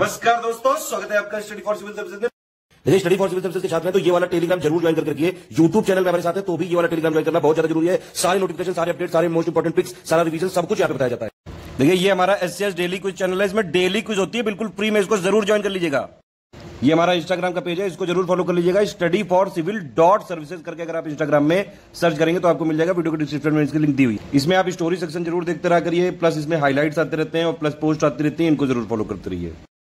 नमस्कार दोस्तों, स्वागत है आपका स्टडी फॉर सिविल सर्विसेज में। देखिए, स्टडी फॉर सिविल सर्विसेज के छात्र हैं तो ये वाला टेलीग्राम जरूर ज्वाइन करके रखिए। यूट्यूब चैनल में हमारे साथ है तो भी ये वाला टेलीग्राम ज्वाइन करना बहुत ज्यादा जरूरी है। सारे नोटिफिकेशन, सारे अपडेट, सारे मोस्ट इंपोर्टेंट पिक्स, सारा रिवीजन सब कुछ यहाँ पे बताया जाता है। देखिए, ये हमारा एससीएस डेली क्विज चैनल है, इसमें डेली क्विज होती है, बिल्कुल फ्री में, इसको जरूर ज्वाइन कर लीजिएगा। ये हमारा इंस्टाग्राम का पेज है, इसको जरूर फॉलो कर लीजिएगा। स्टडी फॉर सिविल .सर्विसेज करके अगर आप इंस्टाग्राम में सर्च करेंगे तो आपको मिल जाएगा। वीडियो के डिस्क्रिप्शन में इसकी लिंक दी हुई। इसमें आप स्टोरी सेक्शन जरूर देखते रहा करिए, प्लस इसमें हाईलाइट्स आते रहते हैं और प्लस पोस्ट आती रहती है, इनको जरूर फॉलो करते रहिए।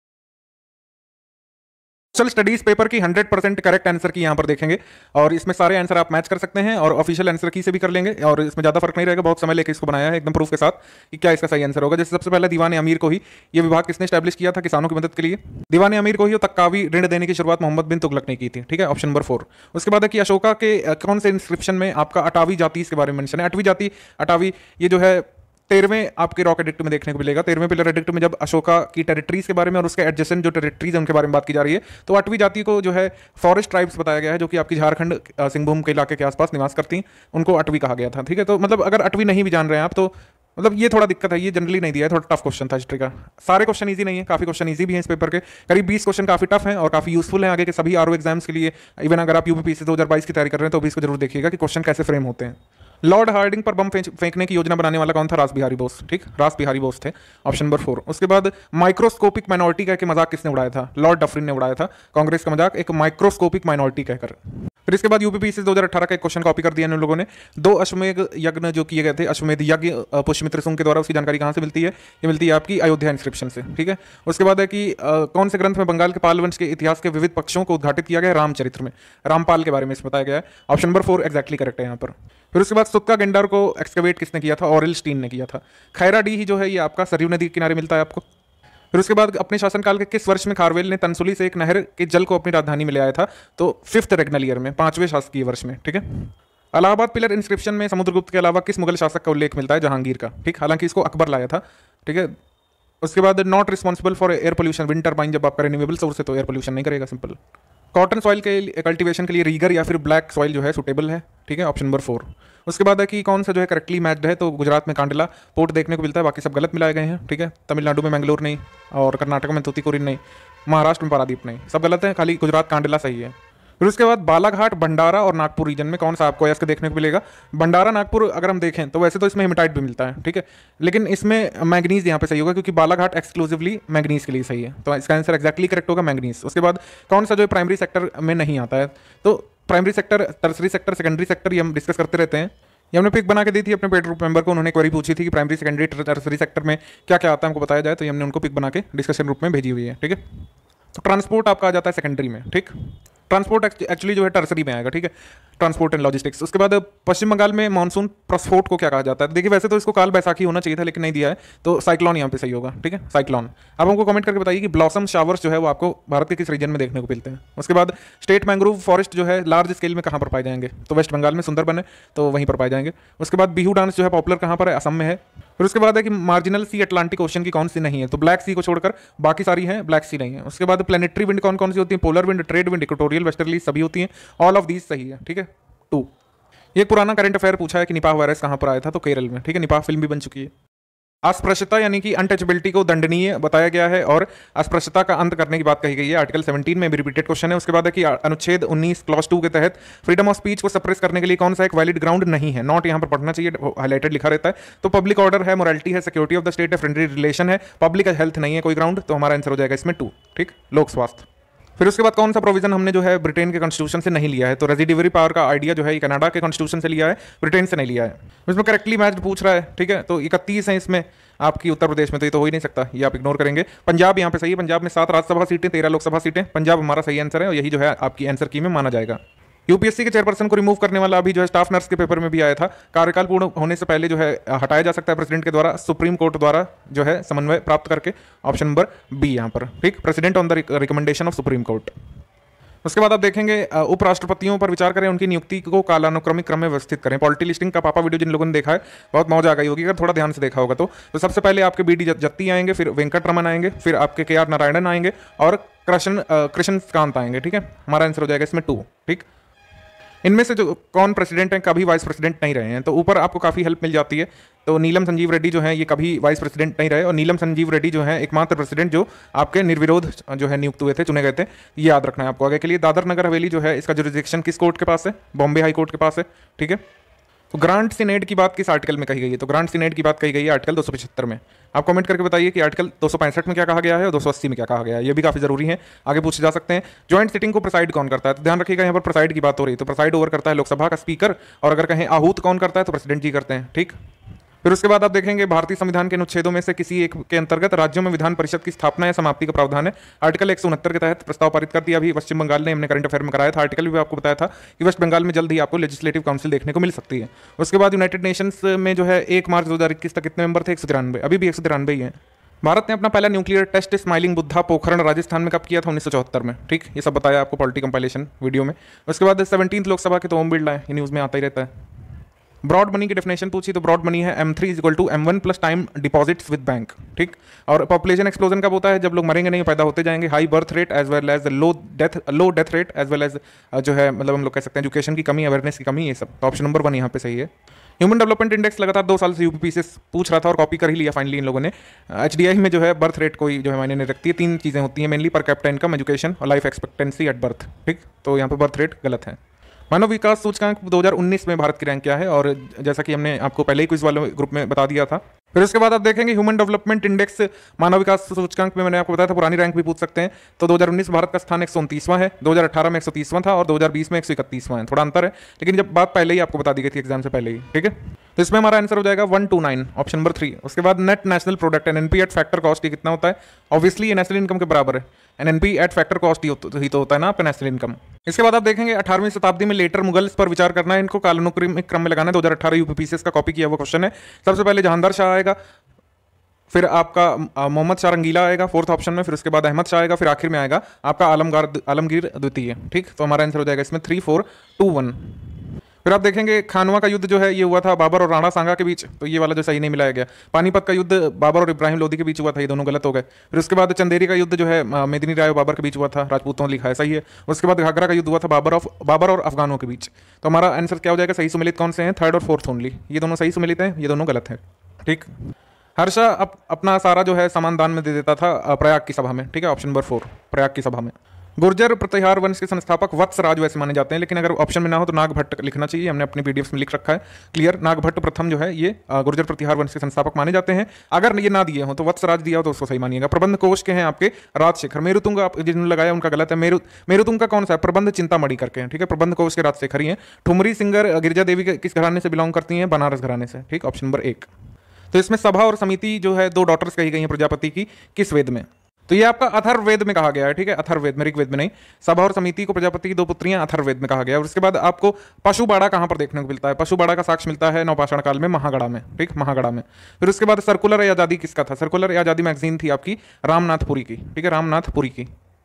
सोशल स्टडीज पेपर की 100% करेक्ट आंसर की यहां पर देखेंगे और इसमें सारे आंसर आप मैच कर सकते हैं और ऑफिशियल आंसर की से भी कर लेंगे और इसमें ज्यादा फर्क नहीं रहेगा। बहुत समय लेकर इसको बनाया है एकदम प्रूफ के साथ कि क्या इसका सही आंसर होगा। जैसे सबसे पहले दीवान अमीर को ही ये विभाग किसने स्टैब्लिश किया था किसानों की मदद के लिए? दीवान अमीर को ही तक्कावी ऋण देने की शुरुआत मोहम्मद बिन तुगलक ने की थी। ठीक है, ऑप्शन नंबर 4। उसके बाद है कि अशोका के कौन से इंस्क्रिप्शन में आपका अटावी जाति इसके बारे में मेंशन है? अटवी जाति, अटावी, ये जो है 13वें आपके रॉक एडिक्ट में देखने को मिलेगा। 13वें पिलर एडिक्ट में जब अशोका की टेरिटरीज के बारे में और उसके एडजेसेंट जो टेरिटरीज है उनके बारे में बात की जा रही है, तो अटवी जाति को जो है फॉरेस्ट ट्राइब्स बताया गया है, जो कि आपकी झारखंड सिंहभूम के इलाके के आसपास निवास करती हैं, उनको अटवी कहा गया था। ठीक है, तो मतलब अगर अटवी नहीं भी जान रहे हैं आप तो मतलब ये थोड़ा दिक्कत है, ये जनरली नहीं दिया है, थोड़ा टफ क्वेश्चन था हिस्ट्री का। सारे क्वेश्चन इजी नहीं है, काफी क्वेश्चन इजी भी हैं इस पेपर के। करीब 20 क्वेश्चन काफी टफ हैं और काफी यूजफुल हैं आगे के सभी आरओ एग्जाम्स के लिए। इवन अगर आप यूपीपीएससी 2022 की तैयारी कर रहे हैं तो भी इसको जरूर देखिएगा कि क्वेश्चन कैसे फ्रेम होते हैं। लॉर्ड हार्डिंग पर बम फेंकने की योजना बनाने वाला कौन था? रास बिहारी बोस। ठीक, रास बिहारी बोस थे, ऑप्शन नंबर 4। उसके बाद माइक्रोस्कोपिक माइनॉरिटी कह के मजाक किसने उड़ाया था? लॉर्ड डफरिन ने उड़ाया था कांग्रेस का मजाक, एक माइक्रोस्कोपिक माइनॉरिटी कहकर। फिर इसके बाद यूपीपीएससी 2018 का एक क्वेश्चन कॉपी कर दिया इन लोगों ने। 2 अश्वमेध यज्ञ जो किए गए थे, अश्वमेध यज्ञ पुष्यमित्र सुंग के द्वारा, उसकी जानकारी कहां से मिलती है? ये मिलती है आपकी अयोध्या इंस्क्रिप्शन से। ठीक है, उसके बाद है कि कौन से ग्रंथ में बंगाल के पाल वंश के इतिहास के विविध पक्षों को उद्घाटित किया गया? रामचरित्र में, रामपाल के बारे में इसमें बताया गया है। ऑप्शन नंबर 4 एक्जैक्टली करेक्ट है यहाँ पर। फिर उसके बाद सुक्का गेंडार को एक्सकवेट किसने किया था? ऑरेल स्टीन ने किया था। खैरा डी ही जो है ये आपका सरयू नदी के किनारे मिलता है आपको। फिर उसके बाद अपने शासनकाल के किस वर्ष में खारवेल ने तनसुली से एक नहर के जल को अपनी राजधानी में ले आया था? तो 5th रेगनल ईयर में, 5वें शासकीय वर्ष में। ठीक है, इलाहाबाद पिलर इंस्क्रिप्शन में समुद्रगुप्त के अलावा किस मुगल शासक का उल्लेख मिलता है? जहांगीर का। ठीक, हालांकि इसको अकबर लाया था। ठीक है, उसके बाद not responsible for air pollution, wind turbine जब आपका रिन्यूएबल सोर्स है तो एयर पोल्यूशन नहीं करेगा, सिंपल। कॉटन सॉइल के कल्टीवेशन के लिए रीगर या फिर ब्लैक सॉइल जो है सुटेबल है। ठीक है, ऑप्शन नंबर 4। उसके बाद है कि कौन सा जो है करेक्टली मैच्ड है? तो गुजरात में कांडला पोर्ट देखने को मिलता है, बाकी सब गलत मिलाए गए हैं। ठीक है, तमिलनाडु में मैंगलोर नहीं और कर्नाटक में तूतीकोरिन नहीं, महाराष्ट्र में पारादीप नहीं, सब गलत है, खाली गुजरात कांडला सही है। फिर उसके बाद बालाघाट, भंडारा और नागपुर रीजन में कौन सा आपको ऐसा देखने को मिलेगा? भंडारा नागपुर अगर हम देखें तो वैसे तो इसमें हेमेटाइट भी मिलता है। ठीक है, लेकिन इसमें मैंगनीज यहाँ पे सही होगा क्योंकि बालाघाट एक्सक्लूसिवली मैंगनीज के लिए सही है, तो इसका आंसर एक्जैक्टली करेक्ट होगा मैंगनीज। उसके बाद कौन सा जो है प्राइमरी सेक्टर में नहीं आता है? तो primary sector, tertiary sector, secondary sector, ये हम डिस्कस करते रहते हैं। ये हमने पिक बना के दी थी अपने पेड ग्रुप मेंबर को, उन्होंने क्वेरी पूछी थी कि प्राइमरी, सेकेंडरी, टर्सरी सेक्टर में क्या क्या आता है हमको बताया जाए, तो हमने उनको पिक बना के डिस्कशन ग्रुप में भेजी हुई है। ठीक है, तो ट्रांसपोर्ट आपका आ जाता है सेकेंडरी में। ठीक, ट्रांसपोर्ट एक्चुअली जो है टर्सरी में आएगा। ठीक है, ट्रांसपोर्ट एंड लॉजिस्टिक्स। उसके बाद पश्चिम बंगाल में मानसून प्रस्फोट को क्या कहा जाता है? देखिए, वैसे तो इसको काल बैसाखी होना चाहिए था लेकिन नहीं दिया है, तो साइक्लोन यहाँ पे सही होगा। ठीक है, साइक्लोन। अब हमको कमेंट करके बताइए कि ब्लॉसम शावर्स जो है वो आपको भारत के किस रीजन में देखने को मिलते हैं? उसके बाद स्टेट मैंग्रोव फॉरेस्ट जो है लार्ज स्केल में कहाँ पर पाए जाएंगे? तो वेस्ट बंगाल में सुंदरबन है, तो वहीं पर पाए जाएंगे। उसके बाद बिहू डांस जो है पॉपुलर कहाँ पर है? असम में है। फिर उसके बाद है कि मार्जिनल सी अटलांटिक ओशन की कौन सी नहीं है? तो ब्लैक सी को छोड़कर बाकी सारी हैं, ब्लैक सी नहीं है। उसके बाद प्लैनेटरी विंड कौन कौन सी होती है? Polar wind, trade wind, equatorial, westerly, सभी होती हैं। ऑल ऑफ दीज सही है। ठीक है, 2। ये पुराना करंट अफेयर पूछा है कि निपाह वायरस कहाँ पर आया था? तो केरल में। ठीक है, निपाह फिल्म भी बन चुकी है। अस्पृश्यता यानी कि अनटचेबिलिटी को दंडनीय बताया गया है और अस्पृश्यता का अंत करने की बात कही गई है। आर्टिकल 17 में भी रिपीटेड क्वेश्चन है। उसके बाद है कि अनुच्छेद 19 क्लॉज 2 के तहत फ्रीडम ऑफ स्पीच को सप्रेस करने के लिए कौन सा एक वैलिड ग्राउंड नहीं है? नॉट यहाँ पर पढ़ना चाहिए, हाईलाइटेड लिखा रहता है। तो पब्लिक ऑर्डर है, मोरालिटी है, सिक्योरिटी ऑफ द स्टेट है, फ्रेंडली रिलेशन है, पब्लिक हेल्थ नहीं है कोई ग्राउंड, तो हमारा आंसर हो जाएगा इसमें 2। ठीक, लोक स्वास्थ्य। फिर उसके बाद कौन सा प्रोविजन हमने जो है ब्रिटेन के कॉन्स्टिट्यूशन से नहीं लिया है? तो रेजिडिवरी पावर का आइडिया जो है कनाडा के कॉन्स्टिट्यूशन से लिया है, ब्रिटेन से नहीं लिया है। इसमें करेक्टली मैच पूछ रहा है। ठीक है, तो 31 है इसमें आपकी उत्तर प्रदेश में, तो ये तो हो ही नहीं सकता, ये आप इग्नोर करेंगे। पंजाब यहाँ पे सही है, पंजाब में 7 राज्यसभा सीटें, 13 लोकसभा सीटें, पंजाब हमारा सही आंसर है और यही जो है आपकी आंसर की में माना जाएगा। यूपीएससी के चेयरपर्सन को रिमूव करने वाला अभी जो है स्टाफ नर्स के पेपर में भी आया था। कार्यकाल पूर्ण होने से पहले जो है हटाया जा सकता है प्रेसिडेंट के द्वारा, सुप्रीम कोर्ट द्वारा जो है समन्वय प्राप्त करके। ऑप्शन नंबर बी यहाँ पर। ठीक, president on the recommendation of supreme court. उसके बाद आप देखेंगे उपराष्ट्रपतियों पर विचार करें, उनकी नियुक्ति को कालानुक्रमिक क्रम में व्यवस्थित करें। पॉलिटी लिस्टिंग का पापा वीडियो जिन लोगों ने देखा है बहुत मौज आ गई होगी अगर थोड़ा ध्यान से देखा होगा। तो सबसे पहले आपके बीडी जत्ती आएंगे, फिर वेंकट रमन आएंगे, फिर आपके के आर नारायणन आएंगे और कृष्णकांत आएंगे। ठीक है, हमारा आंसर हो जाएगा इसमें 2। ठीक, इनमें से जो कौन प्रेसिडेंट हैं, कभी वाइस प्रेसिडेंट नहीं रहे हैं। तो ऊपर आपको काफ़ी हेल्प मिल जाती है। तो नीलम संजीव रेड्डी जो है ये कभी वाइस प्रेसिडेंट नहीं रहे, और नीलम संजीव रेड्डी जो है एकमात्र प्रेसिडेंट जो आपके निर्विरोध जो है नियुक्त हुए थे, चुने गए थे। ये याद रखना है आपको आगे के लिए। दादर नगर हवेली जो है इसका जुरिडिक्शन किस कोर्ट के पास है? बॉम्बे हाई कोर्ट के पास है। ठीक है। तो ग्रांट सिनेट की बात किस आर्टिकल में कही गई है? तो ग्रांट सिनेट की बात कही गई है आर्टिकल 275 में। आप कमेंट करके बताइए कि आर्टिकल 265 में क्या कहा गया है और 280 में क्या कहा गया है। ये भी काफी जरूरी है, आगे पूछे जा सकते हैं। ज्वाइंट सिटिंग को प्रिसाइड कौन करता है? तो ध्यान रखिएगा यहाँ पर प्रिसाइड की बात हो रही है, तो प्रिसाइड ओवर करता है लोकसभा का स्पीकर, और अगर कहें आहूत कौन करता है तो प्रेसिडेंट जी करते हैं। ठीक। फिर उसके बाद आप देखेंगे भारतीय संविधान के अनुच्छेदों में से किसी एक के अंतर्गत राज्यों में विधान परिषद की स्थापना या समाप्ति का प्रावधान है। आर्टिकल 169 के तहत प्रस्ताव पारित कर दिया अभी पश्चिम बंगाल ने, हमने करंट अफेयर में कराया था। आर्टिकल भी आपको बताया था कि वेस्ट बंगाल में जल्द ही आपको लेजिस्लेटिव काउंसिल देखने को मिल सकती है। उसके बाद यूनाइटेड नेशंस में जो है 1 मार्च 2021 तक कितने मेंबर थे? 193। अभी भी 193 ही है। भारत ने अपना पहला nuclear test smiling Buddha Pokhran Rajasthan में कब किया था? 1974 में। ठीक, ये सब बताया आपको पॉलिटी कंपाइलेशन वीडियो में। उसके बाद 17th लोकसभा के तो ओम बिरला है, ये न्यूज़ में आता ही रहता है। ब्रॉड मनी की डेफिनेशन पूछी तो ब्रॉड मनी है M3 = M1 plus time deposits with bank. ठीक। और पॉपुलेशन एक्सप्लोजन कब होता है? जब लोग मरेंगे नहीं, पैदा होते जाएंगे। High birth rate as well as low death rate as well as जो है मतलब हम लोग कह सकते हैं एजुकेशन की कमी, अवेयरनेस की कमी, ये सब। तो ऑप्शन नंबर 1 यहाँ पे सही है। ह्यूमन डेवलपमेंट इंडेक्स लगातार 2 साल से UPBEB पूछ रहा था और कॉपी कर ही लिया फाइनली इन लोगों ने। HDI में जो है बर्थ रेट कोई जो है मायने नहीं रखती है। 3 चीज़ें होती हैं mainly, per capita income, education और लाइफ एक्सपेक्टेंसी एट बर्थ। ठीक, तो यहाँ पर बर्थ रेट गलत है। मानव विकास सूचकांक 2019 में भारत की रैंक क्या है? और जैसा कि हमने आपको पहले ही क्विज वाले ग्रुप में बता दिया था। फिर उसके बाद आप देखेंगे ह्यूमन डेवलपमेंट इंडेक्स मानव विकास सूचकांक में मैंने आपको बताया था, पुरानी रैंक भी पूछ सकते हैं। तो 2019 भारत का स्थान 129वां है, 2018 में 130वां था और 2020 में 131वां है। थोड़ा अंतर है, लेकिन जब बात पहले ही आपको बता दी गई थी एग्जाम से पहले ही। ठीक है, तो इसमें हमारा आंसर हो जाएगा 129, ऑप्शन नंबर 3। उसके बाद net national product NNP at factor cost कितना होता है? ऑब्वियसली ये नेशनल इनकम के बराबर है। NNP एट फैक्टर कॉस्ट ही तो होता है ना आपका नेशनल इनकम। इसके बाद आप देखेंगे 18वीं शताब्दी में लेटर मुगल्स पर विचार करना है, इनको कालानुक्रमिक क्रम में लगाना है। 2018 UPBEB का कॉपी किया हुआ क्वेश्चन है। सबसे पहले जहांदार शाह आएगा, फिर आपका मोहम्मद शाह रंगीला आएगा 4th ऑप्शन में, फिर उसके बाद अहमद शाह आएगा, फिर आखिर में आएगा आपका आलमगीर द्वितीय। ठीक, तो हमारा आंसर हो जाएगा इसमें 3, 4, 2, 1। फिर आप देखेंगे खानवा का युद्ध जो है ये हुआ था बाबर और राणा सांगा के बीच, तो ये वाला जो सही नहीं मिलाया गया। पानीपत का युद्ध बाबर और इब्राहिम लोदी के बीच हुआ था, ये दोनों गलत हो गए। फिर उसके बाद चंदेरी का युद्ध जो है मेदिनी राय और बाबर के बीच हुआ था, राजपूतों ने लिखा है, सही है। उसके बाद घाघरा का युद्ध हुआ था बाबर और अफगानों के बीच। तो हमारा आंसर क्या हो जाएगा? सही सुमेलित कौन से हैं? 3rd और 4th ओनली, ये दोनों सही सुमेलित हैं, ये दोनों गलत है। ठीक, हर्षा अपना सारा जो है सामान दान में दे देता था प्रयाग की सभा में। ठीक है, ऑप्शन नंबर 4 प्रयाग की सभा में। गुर्जर प्रतिहार वंश के संस्थापक वत्सराज वैसे माने जाते हैं, लेकिन अगर ऑप्शन में ना हो तो नागभट्ट लिखना चाहिए, हमने अपनी PDFs में लिख रखा है क्लियर। नागभट्ट प्रथम जो है ये गुर्जर प्रतिहार वंश के संस्थापक माने जाते हैं। अगर ये ना दिए हो तो वत्सराज दिया हो तो उसको सही मानिएगा। प्रबंध कोश के हैं आपके राजशेखर। मेरुतुंग आप जिन्होंने लगाया उनका गलत है। मेरुतुंग का कौन सा है? प्रबंध चिंतामणि करके हैं। ठीक है, प्रबंध कोश के राजशेखर ही हैं। ठुमरी सिंगर गिरिजा देवी के किस घराने से बिलोंग करती हैं? बनारस घराने से। ठीक, ऑप्शन नंबर 1। तो इसमें सभा और समिति जो है 2 डॉटर्स कही गई हैं प्रजापति की, किस वेद में? तो ये आपका अथर्ववेद में कहा गया है। ठीक है, अथर्ववेद में, ऋग्वेद में नहीं। सभा और समिति को प्रजापति की 2 पुत्रियां अथर्ववेद में कहा गया है। और उसके बाद आपको पशुबाड़ा कहां पर देखने को मिलता है? पशुबाड़ा का साक्ष्य मिलता है नवपाषाण काल में, महागढ़ा में। ठीक, महागढ़ा में। फिर उसके बाद सर्कुलर आजादी किसका था? सर्कुलर आजादी मैगजीन थी आपकी रामनाथपुरी की। ठीक है, रामनाथपुरी की।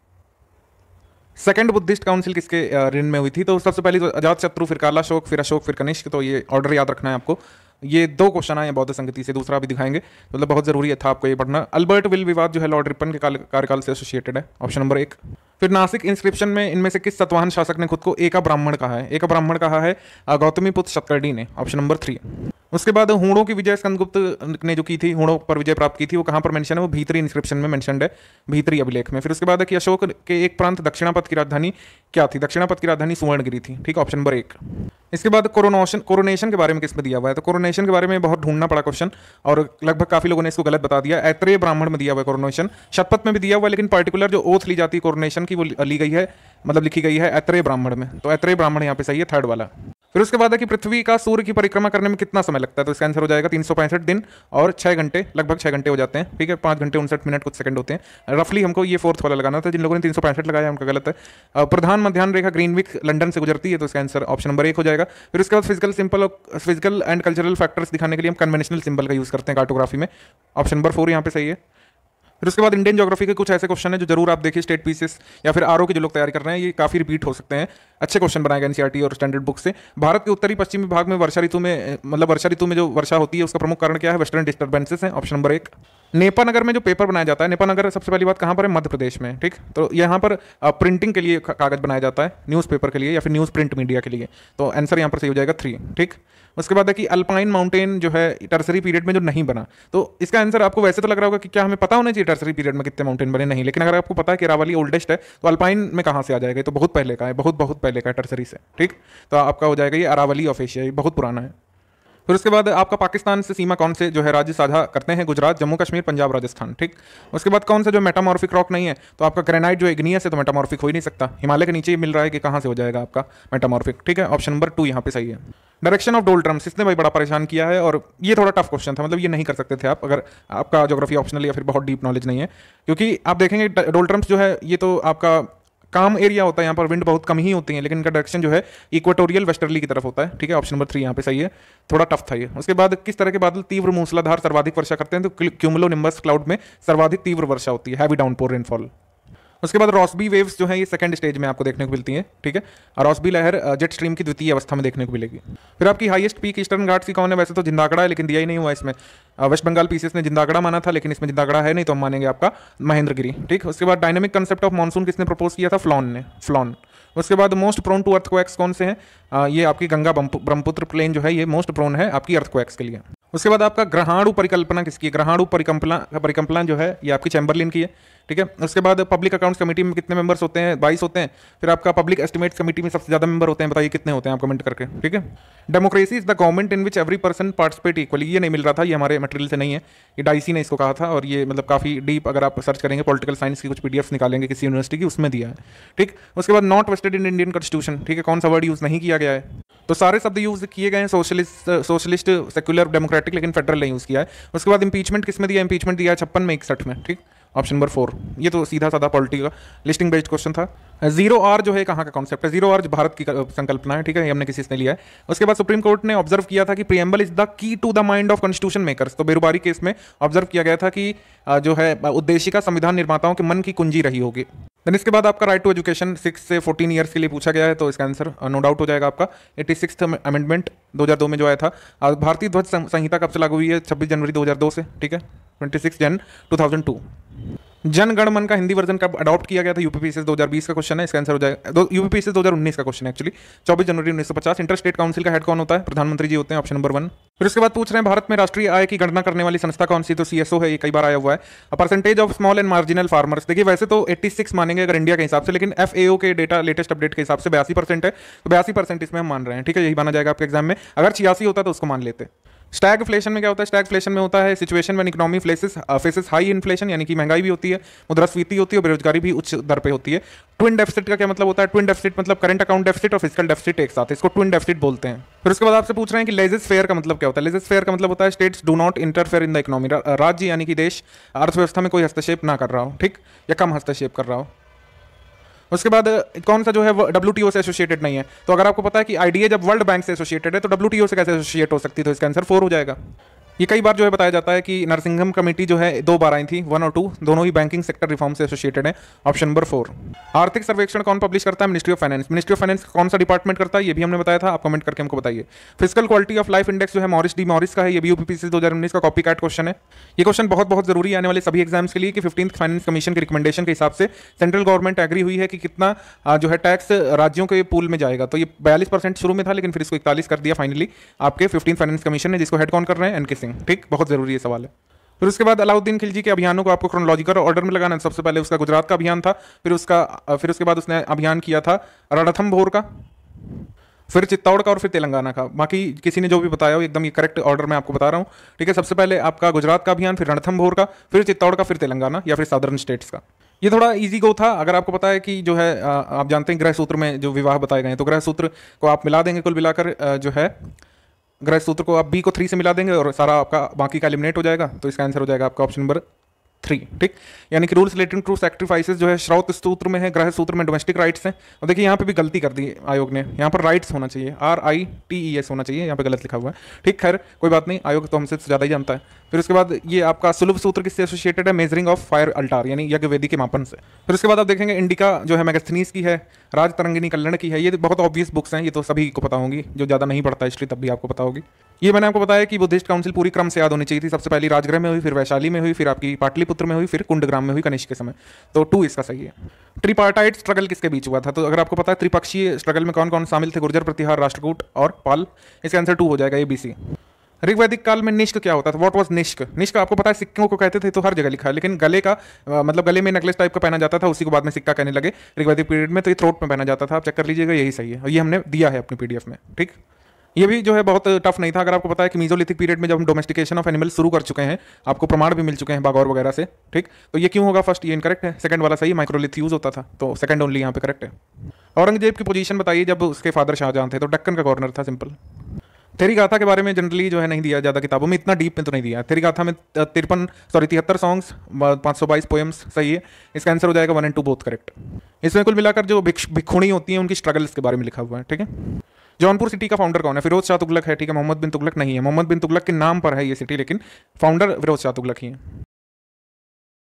सेकंड बुद्धिस्ट काउंसिल किसके ऋण में हुई थी? तो सबसे पहले तो अजात शत्रु, फिर काला अशोक, फिर अशोक, फिर कनिष्क। तो ये ऑर्डर याद रखना है आपको। ये 2 क्वेश्चन आए बौद्ध संगति से, दूसरा भी दिखाएंगे, मतलब बहुत जरूरी था आपको ये पढ़ना। अल्बर्ट विल विवाद जो है लॉर्ड रिपन के कार्यकाल से एसोसिएटेड है, ऑप्शन नंबर 1। फिर नासिक इंस्क्रिप्शन में इनमें से किस सतवाहन शासक ने खुद को एका ब्राह्मण कहा है? एका ब्राह्मण कहा है गौतमीपुत्र शतकर्णी ने, ऑप्शन नंबर 3। उसके बाद हूणों की विजय स्कंदगुप्त ने जो की थी, हूणों पर विजय प्राप्त की थी, वो कहां पर मेंशन है? वो भीतरी इंस्क्रिप्शन में मेंशनड है, भीतरी अभिलेख में। फिर उसके बाद कि अशोक के एक प्रांत दक्षिणापथ की राजधानी क्या थी? दक्षिणापथ की राजधानी सुवर्णगिरी थी। ठीक, ऑप्शन नंबर 1। इसके बाद कोरोनेशन के बारे में किसमें दिया हुआ है? तो कोरोनेशन के बारे में बहुत ढूंढना पड़ा क्वेश्चन, और लगभग काफी लोगों ने इसको गलत बता दिया। ऐत्रेय ब्राह्मण में दिया हुआ है कोरोनेशन, शतपथ में भी दिया हुआ है, लेकिन पर्टिकुलर जो ओथ ली जाती है कोरोनेशन की वो ली गई है, मतलब लिखी गई है ऐत्रेय ब्राह्मण में। तो ऐत्रेय ब्राह्मण यहाँ पे सही है, 3rd वाला। फिर उसके बाद है कि पृथ्वी का सूर्य की परिक्रमा करने में कितना समय लगता है? तो इसका आंसर हो जाएगा 365 दिन और 6 घंटे, लगभग 6 घंटे हो जाते हैं। ठीक है, 5 घंटे 59 मिनट कुछ सेकंड होते हैं रफली। हमको ये 4th वाला लगाना था, जिन लोगों ने 365 लगाया उनका गलत है। प्रधान मध्याह्न रेखा ग्रीनविच लंदन से गुजरती है, तो इसका आंसर ऑप्शन नंबर 1 हो जाएगा। फिर उसके बाद फिजिकल एंड कल्चरल फैक्टर्स दिखाने के लिए हम कन्वेंशनल सिंबल का यूज करते हैं कार्टोग्राफी में, ऑप्शन नंबर 4 यहाँ पे सही है। फिर उसके बाद इंडियन ज्योग्राफी के कुछ ऐसे क्वेश्चन है जो जरूर आप देखिए, स्टेट पीसेस या फिर RO के जो लोग तैयारी कर रहे हैं, ये काफी रिपीट हो सकते हैं। अच्छे क्वेश्चन बनाए गए NCERT और स्टैंडर्ड बुक से। भारत के उत्तरी पश्चिमी भाग में वर्षा ऋतु में जो वर्षा होती है उसका प्रमुख कारण क्या है? वेस्टर्न डिस्टर्बेंसेस है, ऑप्शन नंबर 1। नेपा नगर में जो पेपर बनाया जाता है, नेपा नगर सबसे पहली बात कहाँ पर है? मध्य प्रदेश में, ठीक। तो यहाँ पर प्रिंटिंग के लिए कागज बनाया जाता है, न्यूज़पेपर के लिए या फिर न्यूज़ प्रिंट मीडिया के लिए। तो आंसर यहाँ पर सही हो जाएगा 3, ठीक। उसके बाद है कि अल्पाइन माउंटेन जो है टर्सरी पीरियड में जो नहीं बना, तो इसका आंसर आपको वैसे तो लग रहा होगा कि क्या हमें पता होना चाहिए टर्सरी पीरियड में कितने माउंटेन बने, नहीं। लेकिन अगर आपको पता है कि अरावली ओल्डेस्ट है तो अल्पाइन में कहाँ से आ जाएगा? तो बहुत पहले का है, बहुत बहुत पहले का है टर्सरी से, ठीक। तो आपका हो जाएगा ये अरावली ऑफ एशिया, बहुत पुराना है। फिर उसके बाद आपका पाकिस्तान से सीमा कौन से जो है राज्य साझा करते हैं? गुजरात, जम्मू कश्मीर, पंजाब, राजस्थान, ठीक। उसके बाद कौन सा जो मेटामॉर्फिक रॉक नहीं है? तो आपका ग्रेनाइट जो इग्नियस है तो मेटामॉर्फिक हो ही नहीं सकता, हिमालय के नीचे ही मिल रहा है कि कहाँ से हो जाएगा आपका मेटामॉर्फिक, ठीक है। ऑप्शन नंबर 2 यहाँ पे सही है। डायरेक्शन ऑफ डोल्ट्रम्स, इसने भाई बड़ा परेशान किया है और ये थोड़ा टफ क्वेश्चन था, मतलब ये नहीं कर सकते थे आप अगर आपका ज्योग्राफी ऑप्शनल या फिर बहुत डीप नॉलेज नहीं है, क्योंकि आप देखेंगे डोल्ट्रम्स जो है ये तो आपका काम एरिया होता है, यहाँ पर विंड बहुत कम ही होती है, लेकिन इनका डायरेक्शन जो है इक्वेटोरियल वेस्टर्ली की तरफ होता है, ठीक है। ऑप्शन नंबर 3 यहाँ पे सही है, थोड़ा टफ था ये। उसके बाद किस तरह के बादल तीव्र मूसलाधार सर्वाधिक वर्षा करते हैं? तो क्यूमुलोनिम्बस क्लाउड में सर्वाधिक तीव्र वर्षा होती है, हैवी डाउनपोर रेनफॉल। उसके बाद रॉसबी वेव्स जो है ये सेकंड स्टेज में आपको देखने को मिलती है, ठीक है। और रॉसबी लहर जेट स्ट्रीम की द्वितीय अवस्था में देखने को मिलेगी। फिर आपकी हाईएस्ट पीक ईस्टर्न घाट्स की कौन है? वैसे तो जिंदागड़ा है, लेकिन दिया ही नहीं हुआ इसमें। वेस्ट बंगाल पीसीएस ने जिंदागड़ा माना था, लेकिन इसमें जिंदागड़ा है नहीं, तो हम मानेंगे आपका महेंद्रगिरी, ठीक। उसके बाद डायनेमिक कंसेप्ट ऑफ मानसून किसने प्रपोज किया था? फ्लॉन ने, फ्लॉन। उसके बाद मोस्ट प्रोन टू अर्थक्वेक्स कौन से हैं? ये आपकी गंगा ब्रह्मपुत्र प्लेन जो है ये मोस्ट प्रोन है आपकी अर्थक्वेक्स के लिए। उसके बाद आपका ग्रहाणु परिकल्पना किसकी? ग्रहाणु परिकल्पना जो है ये आपकी चैम्बरलिन की है, ठीक है। उसके बाद पब्लिक अकाउंट्स कमेटी में कितने मेंबर्स होते हैं? 22 होते हैं। फिर आपका पब्लिक एस्टिमेट्स कमेटी में सबसे ज्यादा मेंबर होते हैं, बताइए कितने होते हैं आप कमेंट करके, ठीक है। Democracy is the government in which every person participate equally, ये नहीं मिल रहा था, ये हमारे मटेरियल से नहीं है, ये डाइसी ने इसको कहा था और ये मतलब काफी डीप अगर आप सर्च करेंगे पॉलिटिकल साइंस की कुछ पीडीएफ निकालेंगे किसी यूनिवर्सिटी की, उसमें दिया है, ठीक। उसके बाद not vested in Indian constitution, ठीक है, कौन सा वर्ड यूज नहीं किया गया है? तो सारे शब्द यूज किए गए हैं, सोशलिस्ट, सेक्युलर, डेमोक्रेटिक, लेकिन फेडरल नहीं यूज किया है। उसके बाद इंपीचमेंट किस में दिया? इंपीचमेंट दिया है 56 में, 61 में, ठीक। ऑप्शन नंबर 4, ये तो सीधा साधा पॉलिटी का लिस्टिंग बेस्ड क्वेश्चन था। 0R जो है कहाँ का कॉन्सेप्ट है? 0R भारत की संकल्पना है, ठीक है, ये हमने किसी से लिया है। उसके बाद सुप्रीम कोर्ट ने ऑब्जर्व किया था कि preamble is the key to the mind of constitution makers, तो बेरुबारी केस में ऑब्जर्व किया गया था कि जो है उद्देशिका संविधान निर्माताओं के मन की कुंजी रही होगी। देन इसके बाद आपका राइट टू एजुकेशन 6 से 14 ईयर्स के लिए पूछा गया है, तो इसका आंसर नो डाउट हो जाएगा आपका 86th अमेंडमेंट 2002 में जो आया था। भारतीय ध्वज संहिता कब से लागू हुई है? 26 जनवरी 2002 से, ठीक है, 26 जन 2002। जन गण मन का हिंदी वर्जन कब अडॉप्ट किया गया था? यूपीपीसीएस 2020 का क्वेश्चन है, इसका आंसर हो जाएगा यूपीपीसीएस 2019 का क्वेश्चन है एक्चुअली, 24 जनवरी 1950। इंटर स्टेट काउंसिल का हेड कौन होता है? प्रधानमंत्री जी होते हैं, ऑप्शन नंबर 1। फिर उसके बाद पूछ रहे हैं भारत में राष्ट्रीय आय की गणना करने वाली संस्था कौन सी? तो सीएसओ है, ये कई बार आया हुआ है। Percentage of small and marginal farmers, देखिए वैसे तो 86 मानेंगे अगर इंडिया के हिसाब से, लेकिन एफएओ के डेटा लेटेस्ट अपडेट के हिसाब से 82% है, तो 82% इसमें हम मान रहे हैं, ठीक है, यही माना जाएगा आपके एग्जाम में। अगर 86 होता तो उसको मान लेते। स्टैगफ्लेशन में क्या होता है? स्टैगफ्लेशन में होता है situation when economy faces high inflation, यानी कि महंगाई भी होती है, मुद्रास्फीति होती है और बेरोजगारी भी उच्च दर पे होती है। ट्विन डेफिसिट का क्या मतलब होता है? ट्विन डेफिसिट मतलब करंट अकाउंट डेफिसिट और फिस्कल डेफिसिट एक साथ, इसको ट्विन डेफिसिट बोलते हैं। फिर उसके बाद आपसे पूछ रहे हैं कि लेजेस फेयर का मतलब क्या होता है? लेजेस फेयर का मतलब होता है states do not interfere in the economy, राज्य यानी कि देश अर्थव्यवस्था में कोई हस्तक्षेप ना कर रहा हो, ठीक, या कम हस्तक्षेप कर रहा हो। उसके बाद कौन सा जो है WTO से एसोसिएटेड नहीं है? तो अगर आपको पता है कि आईडीए जब वर्ल्ड बैंक से एसोसिएटेड है तो WTO से कैसे एसोसिएट हो सकती है? तो इसका आंसर 4 हो जाएगा। ये कई बार जो है बताया जाता है कि नरसिंघम कमेटी जो है 2 बार आई थी, 1 और 2, दोनों ही बैंकिंग सेक्टर रिफॉर्म से एसोसिएटेड है, ऑप्शन नंबर 4। आर्थिक सर्वेक्षण कौन पब्लिश करता है? Ministry of finance. Ministry of finance कौन सा डिपार्टमेंट करता है? ये भी हमने बताया था, आप कमेंट करके हमको बताइए। Physical quality of life index जो है मॉरिस डी मॉरिस का है, ये भी यूपीपीसीएस 2019 का कॉपी कैट क्वेश्चन है। ये क्वेश्चन बहुत जरूरी है आने वाले सभी एग्जाम्स के लिए कि 15th फाइनेंस कमीशन के रिकमेंडेशन के हिसाब से सेंट्रल गवर्नमेंट एग्री हुई है कि कितना जो है टैक्स राज्यों के पूल में जाएगा। तो ये 42% शुरू में था, लेकिन फिर इसको 41 कर दिया फाइनली आपके 15th फाइनेंस कमीशन ने, जिसको हेड कौन कर रहे हैं? एनके सिंह, ठीक, बहुत जरूरी ये सवाल है। फिर उसके बाद अलाउद्दीन खिलजी के अभियानों को आपको क्रोनोलॉजिकल ऑर्डर में लगाना है। सबसे पहले उसका गुजरात का अभियान था, फिर उसके बाद उसने अभियान किया था रणथंभोर का, फिर चित्तौड़ का और फिर तेलंगाना का। बाकी किसी ने जो भी बताया हो एकदम ये करेक्ट ऑर्डर में आपको बता रहा हूँ, ठीक है। सबसे पहले आपका गुजरात का अभियान, फिर रणथंभोर का, फिर चित्तौड़ का, फिर तेलंगाना या फिर साउदर्न स्टेट्स का। ये थोड़ा इजी गो था। अगर आपको पता है कि जो है आप जानते हैं ग्रह सूत्र में जो विवाह बताए गए हैं, तो ग्रह सूत्र को आप मिला देंगे, कुल मिलाकर जो है ग्रह सूत्र को आप B को 3 से मिला देंगे और सारा आपका बाकी का एलिमिनेट हो जाएगा। तो इसका आंसर हो जाएगा आपका ऑप्शन नंबर 3, ठीक। यानी कि रूल्स रिलेटिंग टू सैक्रिफाइसेस जो है श्रौत सूत्र में है, ग्रह सूत्र में डोमेस्टिक राइट्स हैं। और देखिए यहाँ पे भी गलती कर दी आयोग ने, यहाँ पर राइट्स होना चाहिए, RITES होना चाहिए, यहाँ पे गलत लिखा हुआ है, ठीक। खैर कोई बात नहीं, आयोग तो हमसे ज़्यादा ही जानता है। फिर उसके बाद ये आपका सुलभ सूत्र किससे एसोसिएटेड है, मेजरिंग ऑफ फायर अल्टार यानी यज्ञ वेदी के मापन से। फिर उसके बाद आप देखेंगे इंडिका जो है मैगस्थनीज की है, राज तरंगिनी कल्याण की है। ये बहुत ऑब्वियस बुक्स हैं, ये तो सभी को पता होंगी, जो ज़्यादा नहीं पढ़ता हिस्ट्री तब भी आपको पता होगी। ये मैंने आपको बताया कि बुद्धिस्ट काउंसिल पूरी क्रम से याद होनी चाहिए थी। सबसे पहली राजगृह में हुई, फिर वैशाली में हुई, फिर आपकी पाटलिपुत्र में हुई, फिर कुंडग्राम में हुई कनिष्क के समय। तो 2 इसका सही है। ट्रिपार्टाइट स्ट्रगल किसके बीच हुआ था, तो अगर आपको पता है त्रिपक्षीय स्ट्रगल में कौन कौन शामिल थे, गुर्जर, प्रतिहार, राष्ट्रकूट और पाल। इसका आंसर 2 हो जाएगा, ABC। ऋग्वैदिक काल में निष्क क्या होता था, व्हाट वाज निष्क? निष्क आपको पता है सिक्कों को कहते थे, तो हर जगह लिखा है, लेकिन गले का मतलब गले में नेकलेस टाइप का पहना जाता था, उसी को बाद में सिक्का कहने लगे ऋग्वैदिक पीरियड में, तो ये थ्रोट में पहना जाता था। आप चेक कर लीजिएगा, यही सही है, और ये हमने दिया है अपनी PDF में, ठीक। ये भी जो है बहुत टफ नहीं था। अगर आपको पता है कि मीजोलिथिक पीरियड में जब हम डोमेस्टिकेशन ऑफ एनिमल शुरू कर चुके हैं, आपको प्रमाण भी मिल चुके हैं बागौर वगैरह से, ठीक। तो ये क्यों होगा, फर्स्ट ये इनकरेक्ट है, सेकंड वाला सही, माइक्रोलिथ यूज होता था, तो सेकंड ओनली यहाँ पे करेक्ट है। औरंगजेब की पोजीशन बताइए जब उसके फादर शाहजहां थे, तो दक्कन का गवर्नर था, सिंपल। तेरी गाथा के बारे में जनरली जो है नहीं दिया ज़्यादा किताबों में, इतना डीप में तो नहीं दिया। तेरी गाथा में 73 सॉन्ग्स, 522 पोएम्स सही है। इसका आंसर हो जाएगा 1 और 2 बोथ करेक्ट। इसमें कुल मिलाकर जो भिक्षुणी होती हैं उनकी स्ट्रगल्स के बारे में लिखा हुआ है, ठीक है। जौनपुर सिटी का फाउंडर कौन है, फिरोज शाह तुगलक है, ठीक है। मोहम्मद बिन तुगलक नहीं है, मोहम्मद बिन तुगलक के नाम पर है ये सिटी, लेकिन फाउंडर फिरोज शाह तुगलक ही है।